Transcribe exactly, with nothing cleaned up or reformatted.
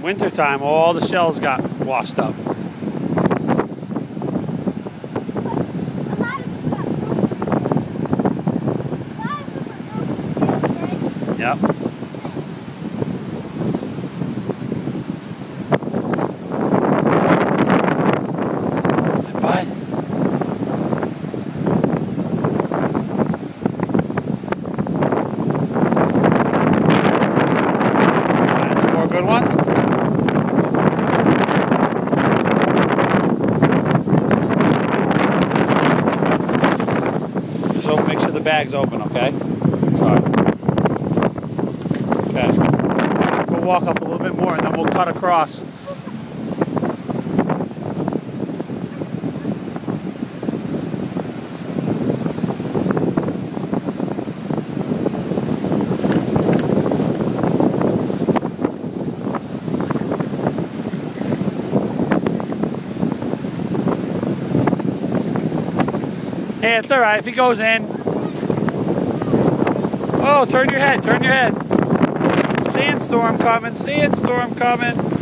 Wintertime, all the shells got washed up. Yep. Bye. And some more good ones. Just open, make sure the bag's open, okay? Sorry. Okay. We'll walk up a little bit more and then we'll cut across. Hey, it's all right if he goes in. Oh, turn your head, turn your head. Sandstorm coming, sandstorm coming.